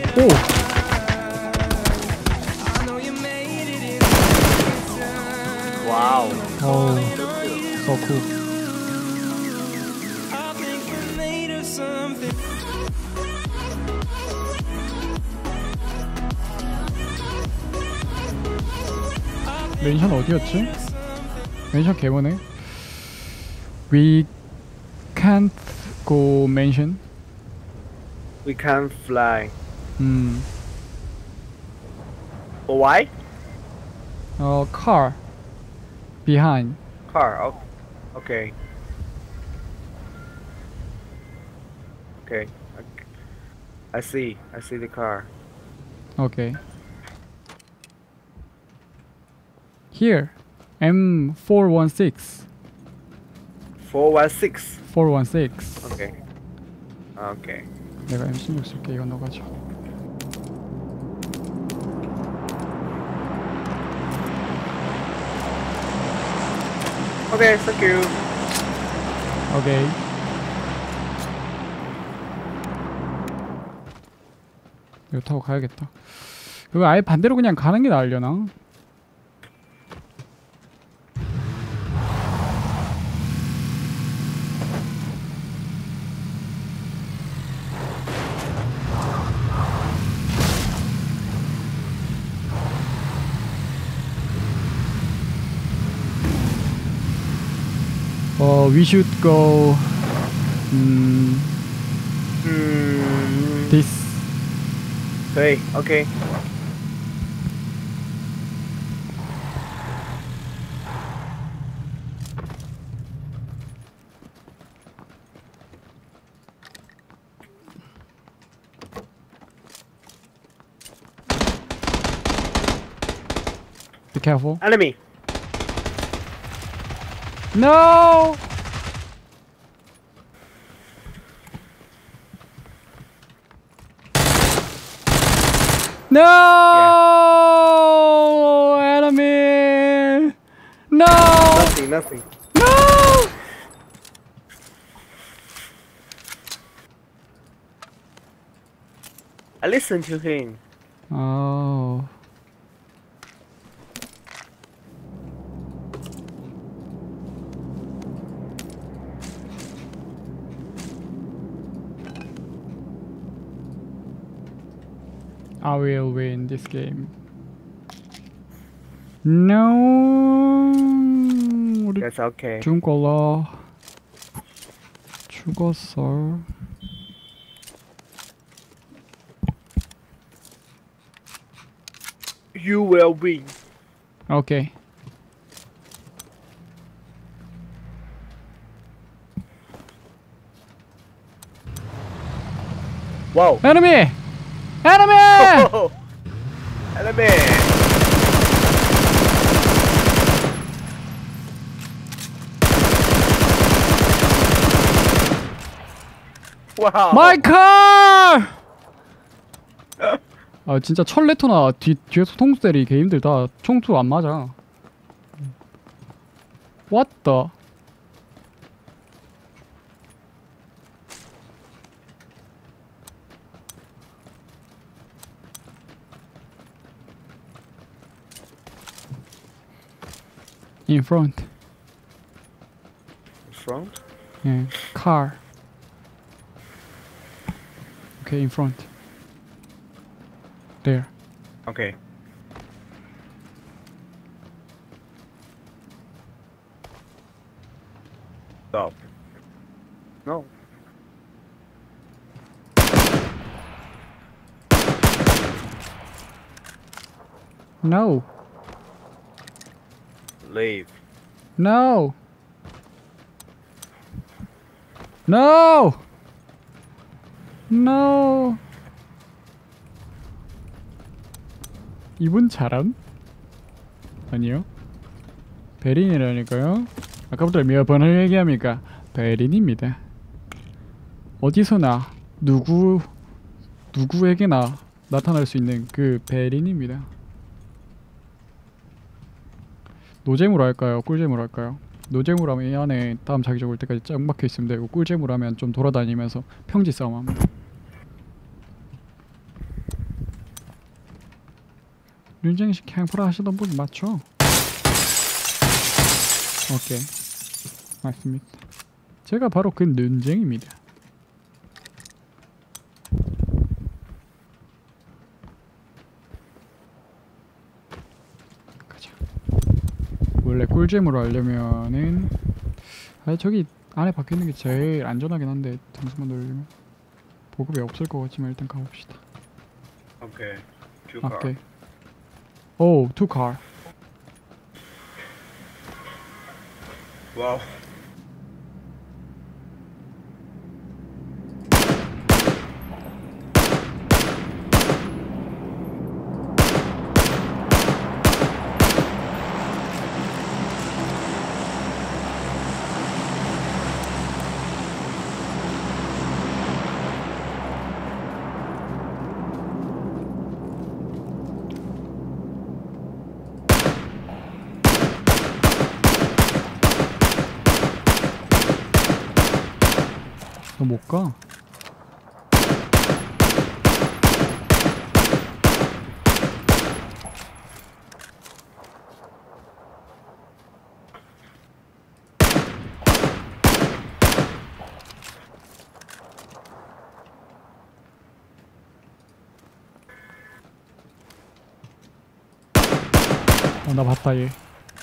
오! 와우. 어우, so cool. 멘션 어디였지? 멘션 개보네. We can't go mention. We can't fly. 음, Why? car behind. Car. Oh, okay. Okay. I see. I see the car. Okay. Here, M416. 416. 416. Okay. Okay. 내가 M16 쓸게. 이거 넣어가져 Okay. Thank you. 오케이. 이거 타고 가야겠다. 이거 아예 반대로 그냥 가는 게 나으려나? We should go this. 可以 OK. Be careful. Enemy. No! No! Enemy! No! Nothing. No! I listened to him. Oh. I will win this game. No. 우리 That's okay. 죽을라. 죽었어. You will win. Okay. Wow. Enemy! Enemy! Enemy. Wow. My car! 아 진짜 철레토나 뒤에서 통수 때리기 개 힘들다. 총투 안 맞아. What the? In front. Front? Yeah, car. Okay, in front. There. Okay. Stop. No. No. Leave. No. No. No. 이분 잘함? 아니요. 베린이라니까요. 아까부터 몇 번을 얘기합니까? 베린입니다. 어디서나 누구에게나 나타날 수 있는 그 베린입니다. 노잼으로 할까요? 꿀잼으로 할까요? 노잼으로 하면 이 안에 다음 자기적 올 때까지 짱 박혀 있으면 되고, 꿀잼으로 하면 좀 돌아다니면서 평지 싸움 합니다. 눈쟁이식 캠프라 하시던 분 맞죠? 오케이, 맞습니다. 제가 바로 그 눈쟁입니다. 가자. 원래 꿀잼으로 하려면은 저기 안에 박혀있는 게 제일 안전하긴 한데 등수만 돌리면 보급이 없을 것 같지만 일단 가봅시다. Okay. Two car. 오케이. 오, two car. Wow. 너 못 가? 나 봤다 얘.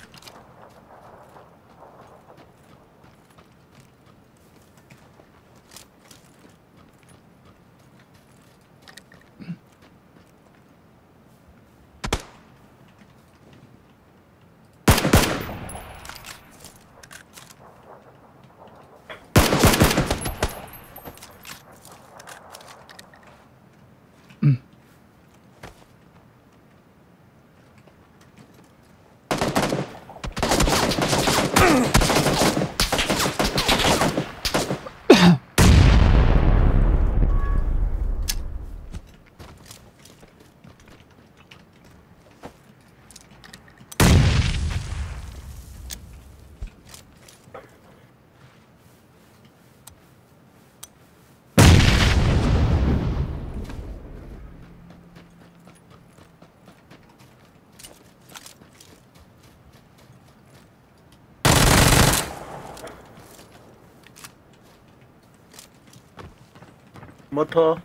Motor.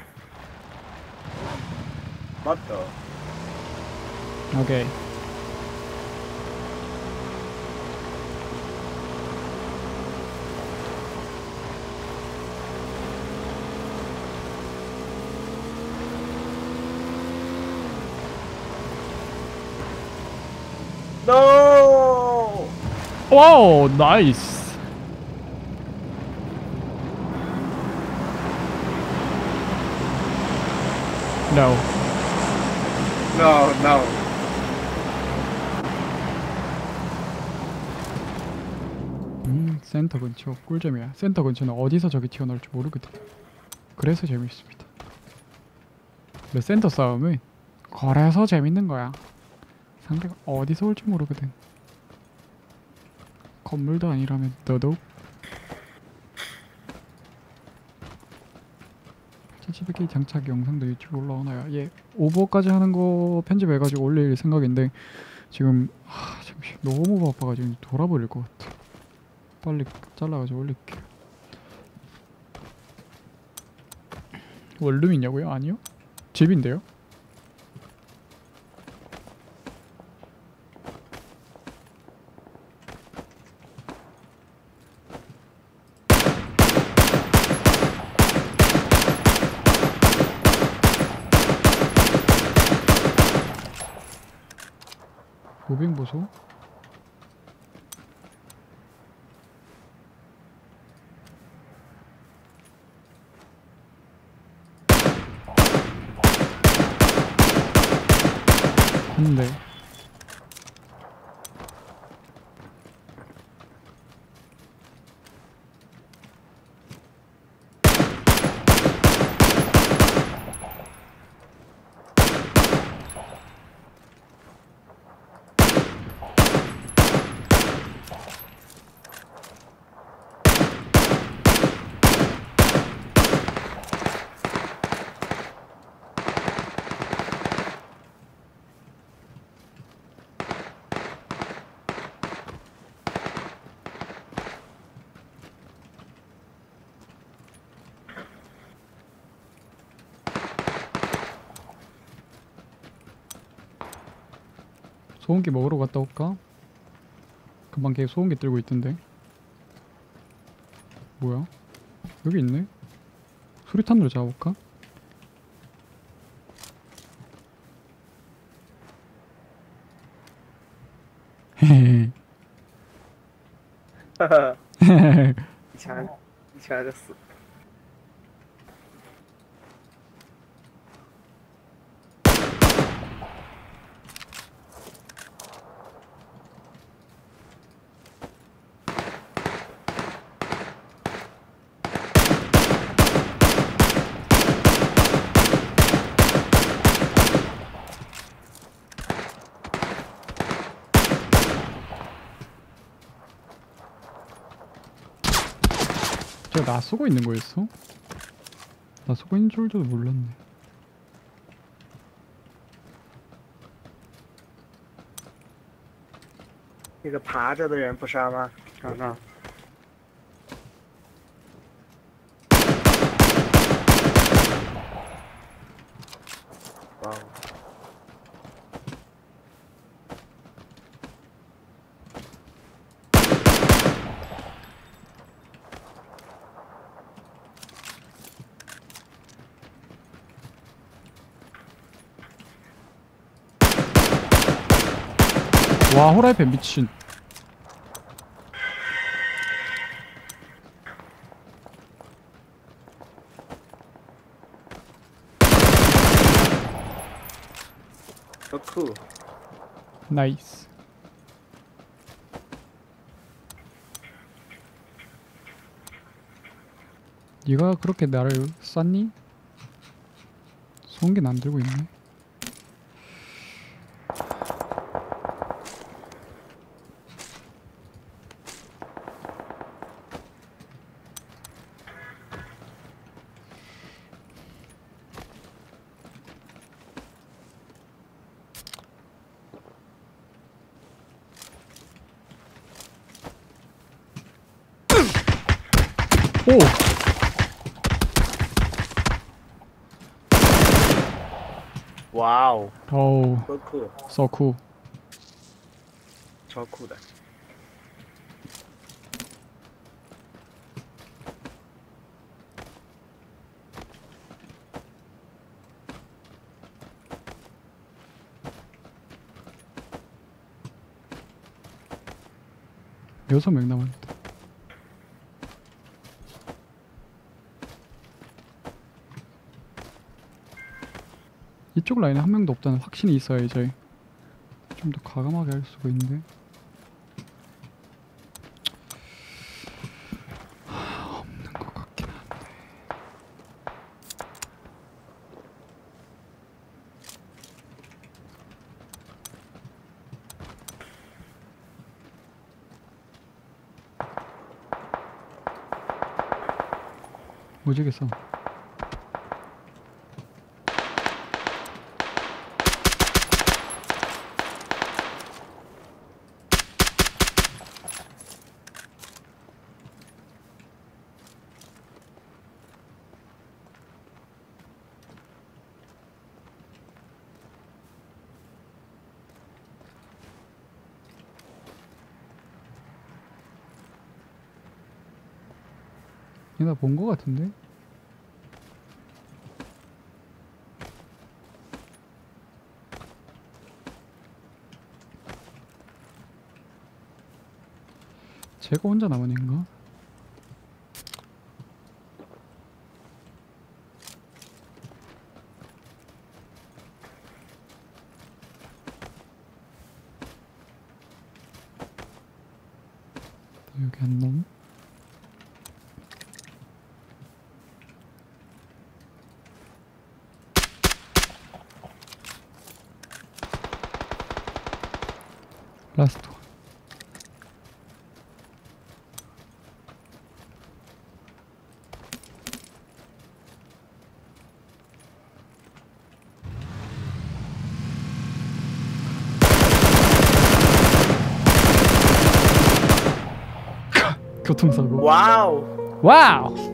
Motor. 오케이. No. 오, 나이스. No. No. No. 센터 근처 꿀잼이야. 센터 근처는 어디서 적이 튀어나올지 모르거든. 그래서 재밌습니다. 근데 센터 싸움은 그래서 재밌는 거야. 상대가 어디서 올지 모르거든. 건물도 아니라면 너도. CCBK 장착 영상도 유튜브 올라오나요? 예, 오버까지 하는 거 편집해가지고 올릴 생각인데 지금 잠시 너무 바빠가지고 돌아버릴 것 같아. 빨리 잘라가지고 올릴게요. 원룸 있냐고요? 아니요? 집인데요? 무빙 보소? 근데 소음기 먹으러 갔다 올까? 금방 걔 소음기 들고 있던데. 뭐야? 여기 있네? 수류탄으로 잡아볼까? 헤헤헤. 잘했어. 제가 나 쏘고 있는 거였어? 나 쏘고 있는 줄도 몰랐네. 那个爬着的人不杀吗？看看。哇哦！ 와, 호라이팬 미친. So cool. 나이스. 네가 그렇게 나를 쐈니? 소음기는 안 들고 있네. 오! 와우. 어우, So cool. 서쿠. 超酷的。 6명 남았다. 이쪽 라인에 한 명도 없다는 확신이 있어야 이제 좀 더 과감하게 할 수가 있는데. 없는 것 같긴 한데. 오지겠어. 얘 나 본 거 같은데? 제가 혼자 남은 애인가? 여기 한 놈? 라스트 원. 교통사고. 와우. 와우!